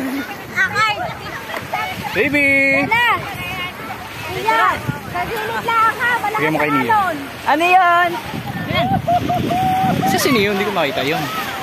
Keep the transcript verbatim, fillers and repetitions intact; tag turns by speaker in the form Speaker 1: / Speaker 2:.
Speaker 1: Akay!
Speaker 2: Baby!
Speaker 1: Wala! Iyan! Kagilid lang ha! Wala
Speaker 2: ka
Speaker 1: sa
Speaker 2: Ano
Speaker 1: alon!
Speaker 3: Ano yun?
Speaker 2: Sa sino yun? Hindi ko makita yun.